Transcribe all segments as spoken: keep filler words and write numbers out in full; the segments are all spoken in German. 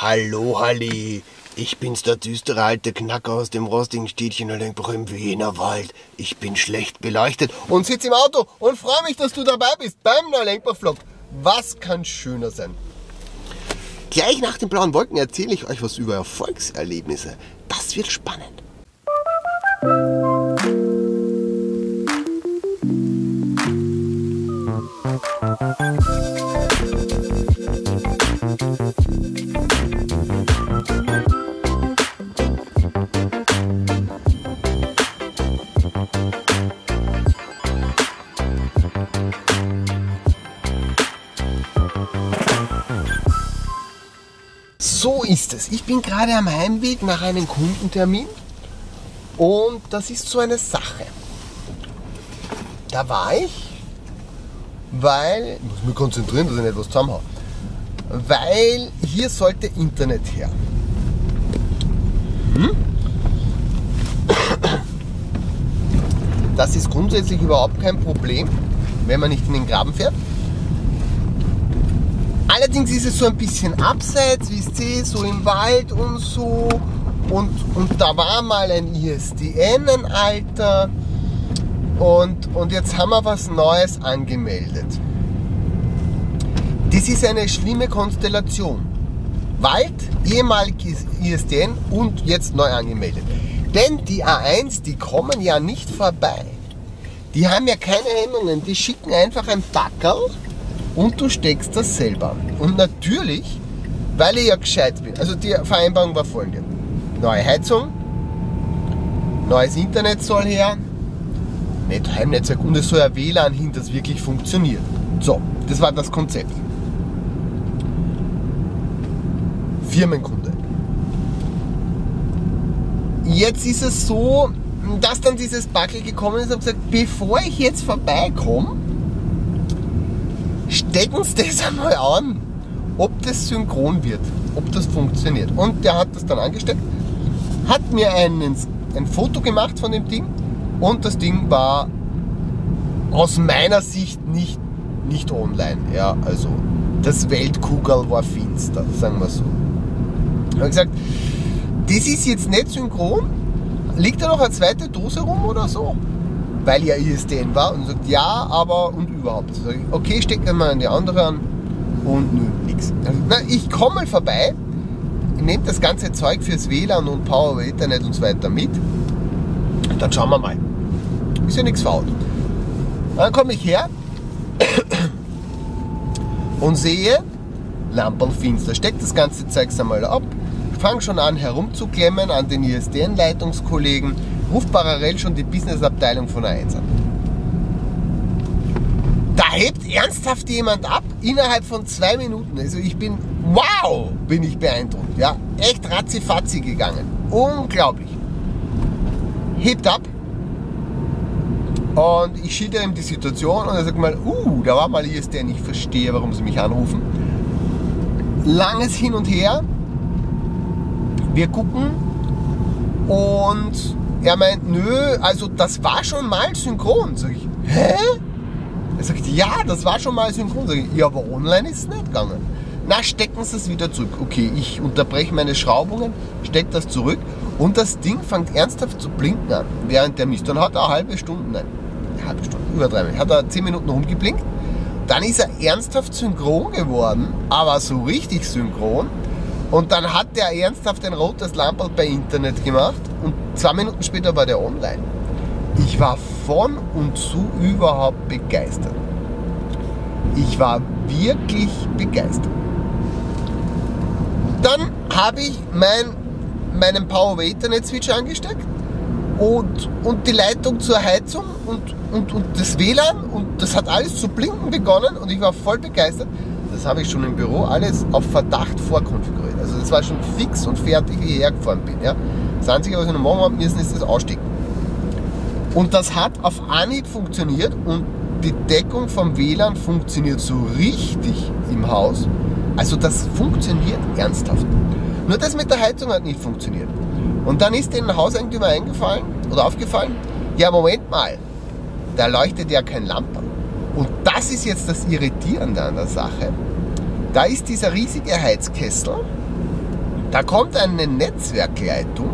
Hallo Halli, ich bin's, der düstere alte Knacker aus dem rostigen Städtchen Neulenkbach im Wienerwald. Ich bin schlecht beleuchtet und sitze im Auto und freue mich, dass du dabei bist beim Neulenkbach-Vlog. Was kann schöner sein? Gleich nach den blauen Wolken erzähle ich euch was über Erfolgserlebnisse. Das wird spannend. So ist es. Ich bin gerade am Heimweg nach einem Kundentermin und das ist so eine Sache. Da war ich, weil, ich muss mich konzentrieren, dass ich nicht was zusammenhaue, weil hier sollte Internet her. Hm? Das ist grundsätzlich überhaupt kein Problem, wenn man nicht in den Graben fährt. Allerdings ist es so ein bisschen abseits, wie ihr seht, so im Wald und so. Und, und da war mal ein I S D N, ein alter. Und, und jetzt haben wir was Neues angemeldet. Das ist eine schlimme Konstellation. Wald, ehemaliges I S D N und jetzt neu angemeldet. Denn die A eins, die kommen ja nicht vorbei. Die haben ja keine Hemmungen, die schicken einfach ein Packerl. Und du steckst das selber. Und natürlich, weil ich ja gescheit bin, also die Vereinbarung war folgende. Neue Heizung, neues Internet soll her, nicht Heimnetzwerk und es soll ein W L A N hin, das wirklich funktioniert. So, das war das Konzept. Firmenkunde. Jetzt ist es so, dass dann dieses Backel gekommen ist und gesagt, bevor ich jetzt vorbeikomme, stecken Sie das einmal an, ob das synchron wird, ob das funktioniert. Und der hat das dann angesteckt, hat mir einen, ein Foto gemacht von dem Ding und das Ding war aus meiner Sicht nicht, nicht online. Ja, also das Weltkugel war finster, sagen wir so. Ich habe gesagt, das ist jetzt nicht synchron, liegt da noch eine zweite Dose rum oder so? Weil ja I S D N war und sagt, ja, aber und überhaupt. Sag ich, okay, steck dann mal an die andere an und nö, nix. Also, na, ich komme mal vorbei, nehme das ganze Zeug fürs W L A N und Power over Ethernet und so weiter mit und dann schauen wir mal. Ist ja nichts faul. Dann komme ich her und sehe, Lampen finster, steck das ganze Zeug einmal ab, fange schon an herumzuklemmen an den I S D N-Leitungskollegen, ruft parallel schon die Businessabteilung von A eins an. Da hebt ernsthaft jemand ab, innerhalb von zwei Minuten. Also ich bin, wow, bin ich beeindruckt. Ja, echt ratzifatzi gegangen. Unglaublich. Hebt ab und ich schildere ihm die Situation und er sagt mal, uh, da war mal I S D N, ich verstehe, warum sie mich anrufen. Langes Hin und Her. Wir gucken und er meint, nö, also das war schon mal synchron. Sag ich, hä? Er sagt, ja, das war schon mal synchron. Sag ich, ja, aber online ist es nicht gegangen. Na, stecken Sie es wieder zurück. Okay, ich unterbreche meine Schraubungen, stecke das zurück und das Ding fängt ernsthaft zu blinken an, während der misst. Dann hat er eine halbe Stunde, nein, eine halbe Stunde, über drei Minuten, hat er zehn Minuten rumgeblinkt. Dann ist er ernsthaft synchron geworden, aber so richtig synchron. Und dann hat der ernsthaft ein rotes Lamperl bei Internet gemacht und zwei Minuten später war der online. Ich war von und zu überhaupt begeistert. Ich war wirklich begeistert. Dann habe ich mein, meinen Power over Ethernet Switch angesteckt und, und die Leitung zur Heizung und, und, und das W L A N und das hat alles zu blinken begonnen und ich war voll begeistert. Das habe ich schon im Büro alles auf Verdacht vorkonfiguriert. Also das war schon fix und fertig, wie ich hergefahren bin. Ja. Das Einzige, was ich noch machen habe müssen, ist das Ausstecken. Und das hat auf Anhieb funktioniert und die Deckung vom W L A N funktioniert so richtig im Haus. Also das funktioniert ernsthaft. Nur das mit der Heizung hat nicht funktioniert. Und dann ist den Hauseigentümer eingefallen oder aufgefallen, ja Moment mal, da leuchtet ja kein Lampe. Und das ist jetzt das Irritierende an der Sache. Da ist dieser riesige Heizkessel Da kommt eine Netzwerkleitung,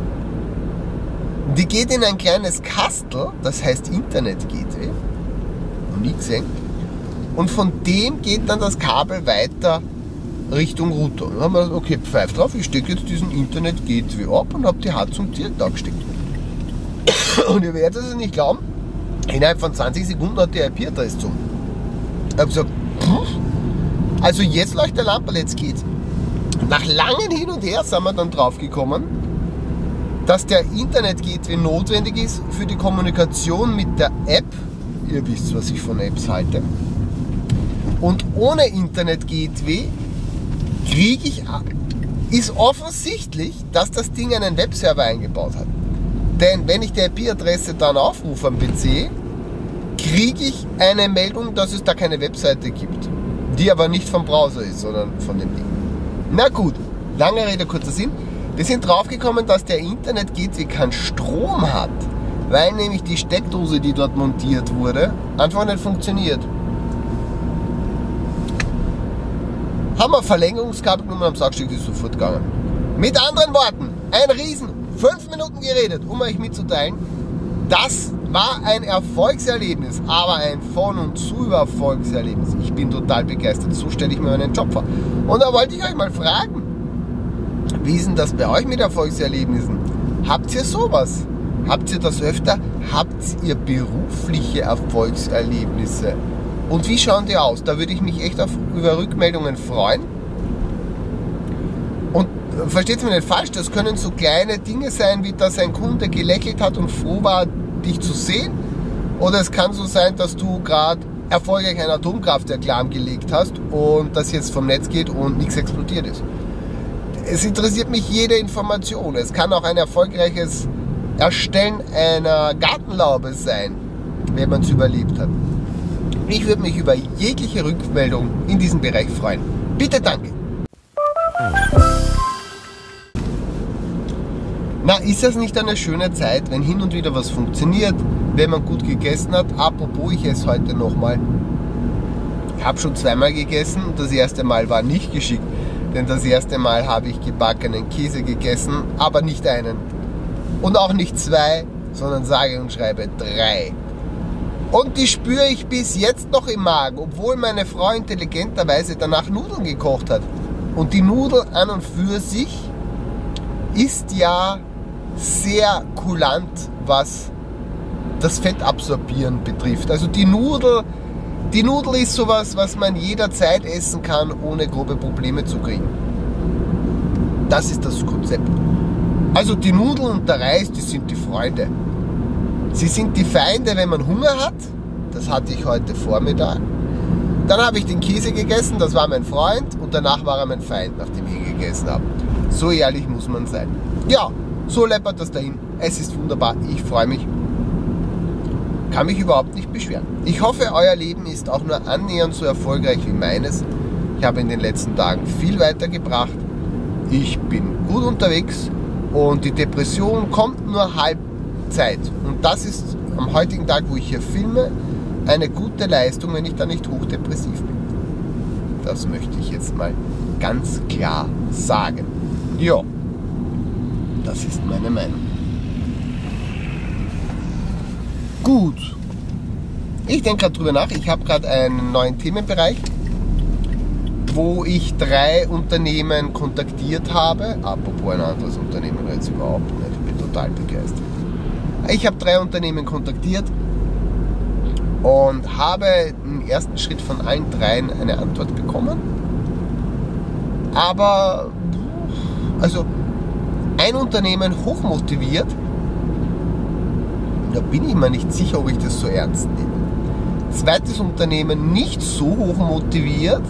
die geht in ein kleines Kastel, das heißt Internet-Gateway, noch nie gesehen, und von dem geht dann das Kabel weiter Richtung Router. Und dann haben wir gesagt, okay, pfeift drauf, ich stecke jetzt diesen Internet-Gateway ab und habe die Heizung direkt angesteckt. Und ihr werdet es nicht glauben, innerhalb von zwanzig Sekunden hat die I P-Adresse zum. Ich habe gesagt, pff, also jetzt leuchtet der Lampe, jetzt geht's. Nach langem Hin und Her sind wir dann drauf gekommen, dass der Internet-Gateway notwendig ist für die Kommunikation mit der App. Ihr wisst, was ich von Apps halte. Und ohne Internet-Gateway kriege ich, ist offensichtlich, dass das Ding einen Webserver eingebaut hat. Denn wenn ich die I P-Adresse dann aufrufe am P C, kriege ich eine Meldung, dass es da keine Webseite gibt. Die aber nicht vom Browser ist, sondern von dem Ding. Na gut, lange Rede, kurzer Sinn. Wir sind draufgekommen, dass der Internet-Gateway keinen Strom hat, weil nämlich die Steckdose, die dort montiert wurde, einfach nicht funktioniert. Haben wir Verlängerungskabel genommen, am Sackstück ist sofort gegangen. Mit anderen Worten, ein Riesen, fünf Minuten geredet, um euch mitzuteilen, das war ein Erfolgserlebnis, aber ein von und zu Erfolgserlebnis. Ich bin total begeistert, so stelle ich mir meinen Job vor. Und da wollte ich euch mal fragen, wie ist denn das bei euch mit Erfolgserlebnissen? Habt ihr sowas? Habt ihr das öfter? Habt ihr berufliche Erfolgserlebnisse? Und wie schauen die aus? Da würde ich mich echt auf, über Rückmeldungen freuen. Und versteht mir nicht falsch, das können so kleine Dinge sein, wie dass ein Kunde gelächelt hat und froh war, dich zu sehen. Oder es kann so sein, dass du gerade erfolgreich ein Atomkraftwerk lahmgelegt hast und das jetzt vom Netz geht und nichts explodiert ist. Es interessiert mich jede Information. Es kann auch ein erfolgreiches Erstellen einer Gartenlaube sein, wenn man es überlebt hat. Ich würde mich über jegliche Rückmeldung in diesem Bereich freuen. Bitte, danke. Na, ist das nicht eine schöne Zeit, wenn hin und wieder was funktioniert, wenn man gut gegessen hat? Apropos, ich esse heute nochmal. Ich habe schon zweimal gegessen und das erste Mal war nicht geschickt. Denn das erste Mal habe ich gebackenen Käse gegessen, aber nicht einen. Und auch nicht zwei, sondern sage und schreibe drei. Und die spüre ich bis jetzt noch im Magen, obwohl meine Frau intelligenterweise danach Nudeln gekocht hat. Und die Nudel an und für sich ist ja sehr kulant, was das Fettabsorbieren betrifft. Also die Nudel, die Nudel ist sowas, was man jederzeit essen kann, ohne grobe Probleme zu kriegen. Das ist das Konzept. Also die Nudeln und der Reis, die sind die Freunde. Sie sind die Feinde, wenn man Hunger hat. Das hatte ich heute Vormittag. Dann habe ich den Käse gegessen, das war mein Freund. Und danach war er mein Feind, nachdem ich ihn gegessen habe. So ehrlich muss man sein. Ja, so läppert das dahin. Es ist wunderbar, ich freue mich. Kann mich überhaupt nicht beschweren. Ich hoffe, euer Leben ist auch nur annähernd so erfolgreich wie meines. Ich habe in den letzten Tagen viel weitergebracht. Ich bin gut unterwegs und die Depression kommt nur Halbzeit. Und das ist am heutigen Tag, wo ich hier filme, eine gute Leistung, wenn ich da nicht hochdepressiv bin. Das möchte ich jetzt mal ganz klar sagen. Ja, das ist meine Meinung. Gut. Ich denke gerade drüber nach. Ich habe gerade einen neuen Themenbereich, wo ich drei Unternehmen kontaktiert habe. Apropos ein anderes Unternehmen jetzt überhaupt nicht. Ich bin total begeistert. Ich habe drei Unternehmen kontaktiert und habe im ersten Schritt von allen dreien eine Antwort bekommen. Aber, also, ein Unternehmen hochmotiviert, da bin ich mir nicht sicher, ob ich das so ernst nehme. Zweites Unternehmen nicht so hoch motiviert,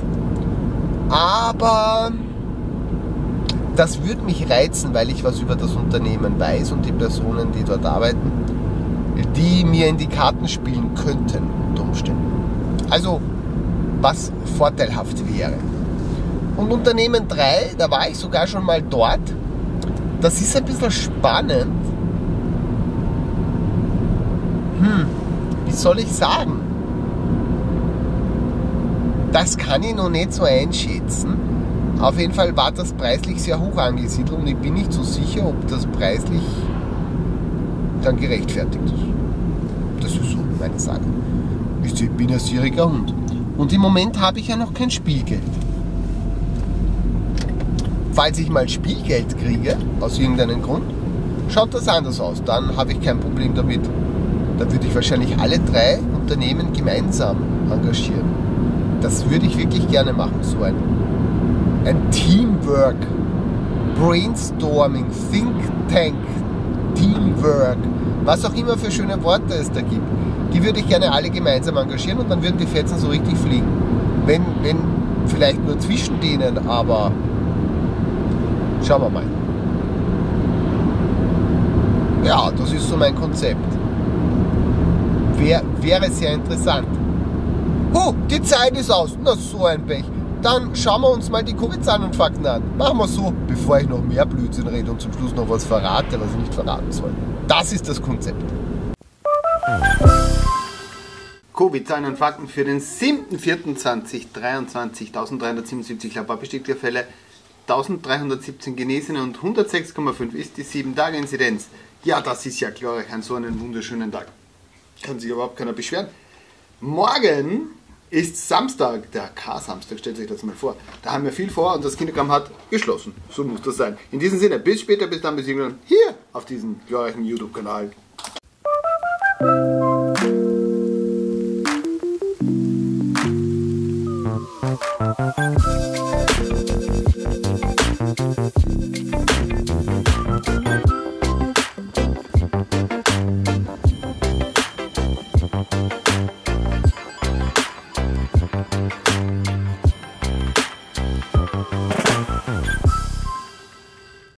aber das würde mich reizen, weil ich was über das Unternehmen weiß und die Personen, die dort arbeiten, die mir in die Karten spielen könnten, unter Umständen. Also, was vorteilhaft wäre. Und Unternehmen drei, da war ich sogar schon mal dort. Das ist ein bisschen spannend. Hm, wie soll ich sagen? Das kann ich noch nicht so einschätzen, Auf jeden Fall war das preislich sehr hoch angesiedelt und ich bin nicht so sicher, ob das preislich dann gerechtfertigt ist. Das ist so meine Sache. Ich bin ein gieriger Hund. Und im Moment habe ich ja noch kein Spielgeld. Falls ich mal Spielgeld kriege, aus irgendeinem Grund, schaut das anders aus. Dann habe ich kein Problem damit. Dann würde ich wahrscheinlich alle drei Unternehmen gemeinsam engagieren. Das würde ich wirklich gerne machen. So ein, ein Teamwork, Brainstorming, Think Tank, Teamwork, was auch immer für schöne Worte es da gibt. Die würde ich gerne alle gemeinsam engagieren und dann würden die Fetzen so richtig fliegen. Wenn, wenn vielleicht nur zwischen denen, aber schauen wir mal. Ja, das ist so mein Konzept. Wär, wäre sehr interessant. Oh, die Zeit ist aus. Na, so ein Pech. Dann schauen wir uns mal die Covid-Zahlen und Fakten an. Machen wir so, bevor ich noch mehr Blödsinn rede und zum Schluss noch was verrate, was ich nicht verraten soll. Das ist das Konzept. Covid-Zahlen und Fakten für den siebten vierten zweitausenddreiundzwanzig. eintausenddreihundertsiebenundsiebzig laborbestätigte Fälle, eintausenddreihundertsiebzehn Genesene und hundertsechs Komma fünf ist die sieben Tage Inzidenz. Ja, das ist ja glorreich an so einem wunderschönen Tag. Kann sich überhaupt keiner beschweren. Morgen ist Samstag, der K-Samstag, stellt sich das mal vor. Da haben wir viel vor und das Kinderkram hat geschlossen. So muss das sein. In diesem Sinne, bis später, bis dann, bis irgendwann hier auf diesem glorreichen YouTube-Kanal.